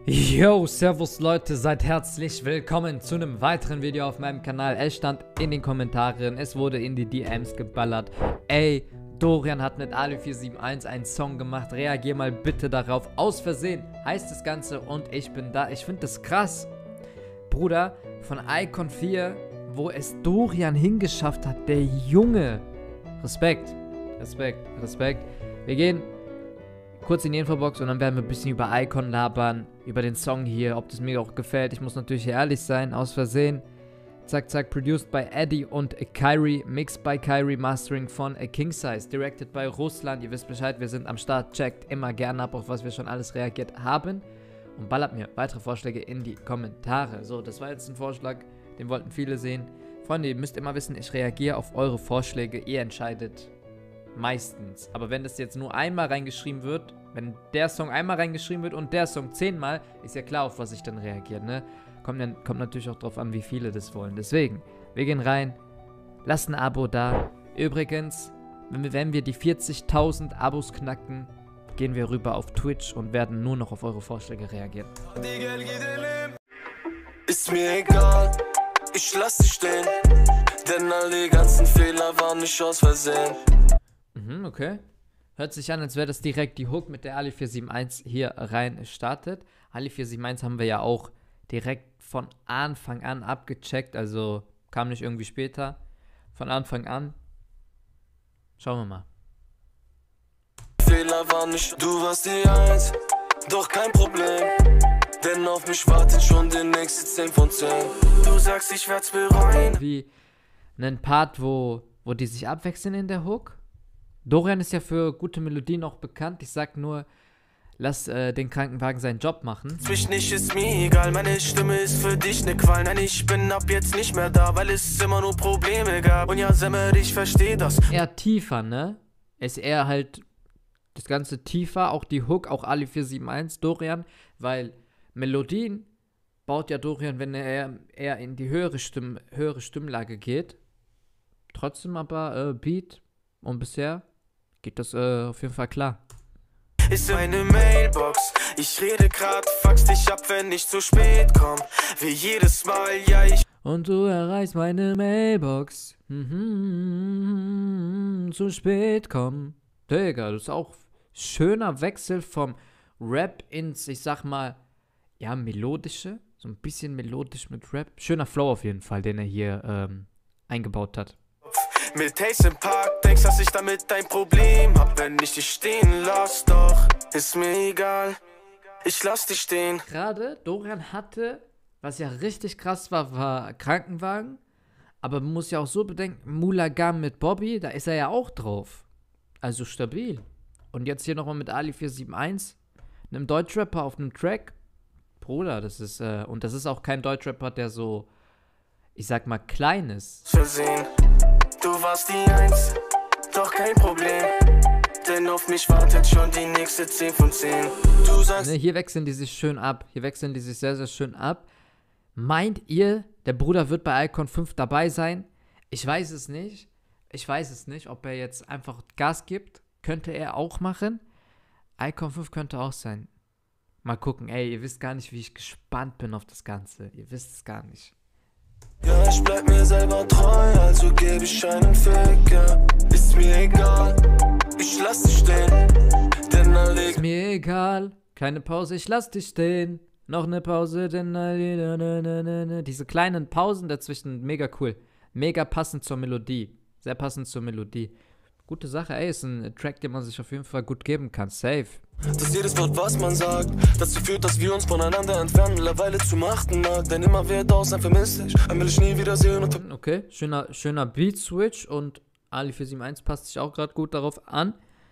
Yo, servus Leute, seid herzlich willkommen zu einem weiteren Video auf meinem Kanal. Es stand in den Kommentaren, es wurde in die DMs geballert. Ey, Dorian hat mit Ali471 einen Song gemacht, reagier mal bitte darauf. Aus Versehen heißt das Ganze und ich bin da. Ich finde das krass. Bruder, von Icon 4, wo es Dorian hingeschafft hat, der Junge. Respekt, Respekt, Respekt. Wir gehen kurz in die Infobox und dann werden wir ein bisschen über Icon labern, über den Song hier, ob das mir auch gefällt. Ich muss natürlich ehrlich sein, aus Versehen. Zack, zack, produced by Eddie und Kyrie, mixed by Kyrie, mastering von King Size, directed by Russland. Ihr wisst Bescheid, wir sind am Start, checkt immer gerne ab, auf was wir schon alles reagiert haben. Und ballert mir weitere Vorschläge in die Kommentare. So, das war jetzt ein Vorschlag, den wollten viele sehen. Freunde, ihr müsst immer wissen, ich reagiere auf eure Vorschläge, ihr entscheidet. Meistens. Aber wenn das jetzt nur einmal reingeschrieben wird, wenn der Song einmal reingeschrieben wird und der Song 10-mal, ist ja klar, auf was ich dann reagiere, ne? Kommt natürlich auch drauf an, wie viele das wollen. Deswegen, wir gehen rein, lasst ein Abo da. Übrigens, wenn wir die 40.000 Abos knacken, gehen wir rüber auf Twitch und werden nur noch auf eure Vorschläge reagieren. Ist mir egal, ich lass dich stehen, denn all die ganzen Fehler waren nicht aus Versehen. Okay. Hört sich an, als wäre das direkt die Hook, mit der Ali471 hier rein startet. Ali471 haben wir ja auch direkt von Anfang an abgecheckt, also kam nicht irgendwie später. Von Anfang an. Schauen wir mal. Fehler waren nicht, du warst die Eins, doch kein Problem, denn auf mich wartet schon die nächste 10 von 10. Du sagst, ich werd's bereuen. Wie einen Part, wo die sich abwechseln in der Hook. Dorian ist ja für gute Melodien auch bekannt. Ich sag nur, lass den Krankenwagen seinen Job machen. Zwischen nicht ist mir egal, meine Stimme ist für dich ne Qual. Nein, ich bin ab jetzt nicht mehr da, weil es immer nur Probleme gab. Und ja, Semmer, ich versteh das. Eher tiefer, ne? Ist eher halt das Ganze tiefer, auch die Hook, auch Ali471, Dorian, weil Melodien baut ja Dorian, wenn er eher in die höhere Stimmlage geht. Trotzdem aber Beat und bisher geht das auf jeden Fall klar. Ist meine Mailbox, ich rede grad, fax dich ab, wenn ich zu spät komm. Wie jedes Mal, ja ich... Und du erreichst meine Mailbox, zu spät kommen. Digga, das ist auch schöner Wechsel vom Rap ins, ich sag mal, ja, melodische. So ein bisschen melodisch mit Rap. Schöner Flow auf jeden Fall, den er hier eingebaut hat. Mit Haze im Park, denkst, dass ich damit ein Problem hab, wenn ich dich stehen lass, doch ist mir egal, ich lass dich stehen. Gerade Dorian hatte, was ja richtig krass war Krankenwagen, aber man muss ja auch so bedenken, Mulagam mit Bobby, da ist er ja auch drauf, also stabil. Und jetzt hier nochmal mit Ali471, einem Deutschrapper auf einem Track, Bruder, das ist, und das ist auch kein Deutschrapper, der so, ich sag mal, klein ist. Versehen. Du warst die Eins, doch kein Problem, denn auf mich wartet schon die nächste 10 von 10. Du sagst... Ne, hier wechseln die sich schön ab, hier wechseln die sich sehr, sehr schön ab. Meint ihr, der Bruder wird bei Icon 5 dabei sein? Ich weiß es nicht. Ich weiß es nicht, ob er jetzt einfach Gas gibt. Könnte er auch machen. Icon 5 könnte auch sein. Mal gucken, ey, ihr wisst gar nicht, wie ich gespannt bin auf das Ganze. Ihr wisst es gar nicht. Ja, ich bleib mir selber treu, also gebe ich einen Fick, ja. Ist mir egal, ich lass dich stehen, denn all die... Ist mir egal, keine Pause, ich lass dich stehen. Noch eine Pause, denn all die... Diese kleinen Pausen dazwischen, mega cool. Mega passend zur Melodie. Sehr passend zur Melodie. Gute Sache, ey, ist ein Track, den man sich auf jeden Fall gut geben kann. Safe. Dass jedes Wort, was man sagt, dazu führt, dass wir uns voneinander entfernen, mittlerweile zu machten mag, denn immer wer da sein vermisst dich, dann will ich nie wiedersehen und... Okay, schöner Beat-Switch und Ali471 passt sich auch gerade gut darauf an.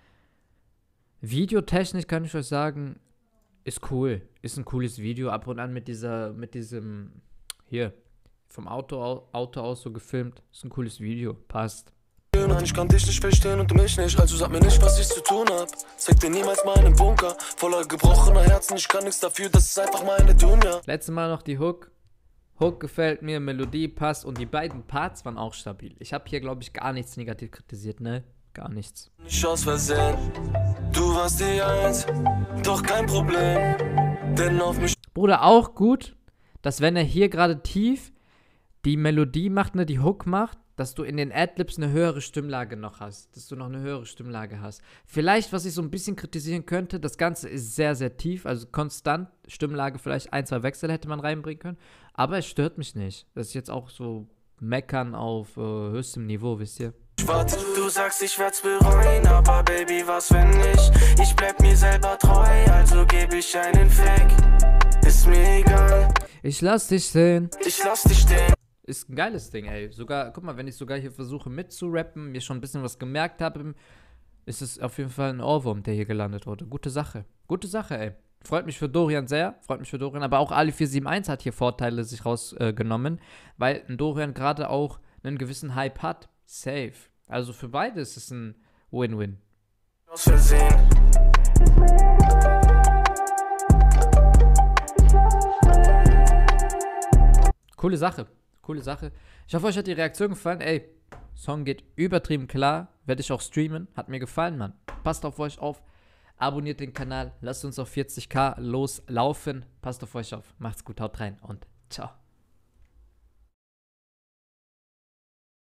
Videotechnisch kann ich euch sagen, ist cool. Ist ein cooles Video, ab und an mit diesem, hier, vom Auto aus so gefilmt. Ist ein cooles Video, passt. Nein, ich kann dich nicht verstehen und du mich nicht, also sag mir nicht, was ich zu tun hab. Zeig dir niemals meinen Bunker, voller gebrochener Herzen, ich kann nichts dafür, das ist einfach meine Dunja. Letztes Mal noch die Hook. Hook gefällt mir, Melodie passt und die beiden Parts waren auch stabil. Ich habe hier, glaube ich, gar nichts negativ kritisiert, ne? Gar nichts. Nicht aus Versehen, du warst die Eins, doch kein Problem, denn auf mich... Bruder, auch gut, dass wenn er hier gerade tief die Melodie macht, ne, die Hook macht, dass du in den Adlibs eine höhere Stimmlage noch hast. Dass du noch eine höhere Stimmlage hast. Vielleicht, was ich so ein bisschen kritisieren könnte, das Ganze ist sehr, sehr tief, also konstant. Stimmlage vielleicht 1, 2 Wechsel hätte man reinbringen können. Aber es stört mich nicht. Das ist jetzt auch so meckern auf höchstem Niveau, wisst ihr? Warte, du sagst, ich werd's bereuen, aber Baby, was wenn nicht? Ich bleib mir selber treu, also geb ich einen Fick. Ist mir egal. Ich lass dich sehen. Ich lass dich stehen. Ist ein geiles Ding, ey. Sogar, guck mal, wenn ich sogar hier versuche mitzurappen, mir schon ein bisschen was gemerkt habe, ist es auf jeden Fall ein Ohrwurm, der hier gelandet wurde. Gute Sache. Gute Sache, ey. Freut mich für Dorian sehr. Freut mich für Dorian. Aber auch Ali471 hat hier Vorteile sich rausgenommen, weil ein Dorian gerade auch einen gewissen Hype hat. Safe. Also für beide ist es ein Win-Win. Aus Versehen. Coole Sache. Coole Sache. Ich hoffe, euch hat die Reaktion gefallen. Ey, Song geht übertrieben klar. Werde ich auch streamen. Hat mir gefallen, Mann. Passt auf euch auf. Abonniert den Kanal. Lasst uns auf 40.000 loslaufen. Passt auf euch auf. Macht's gut. Haut rein und ciao.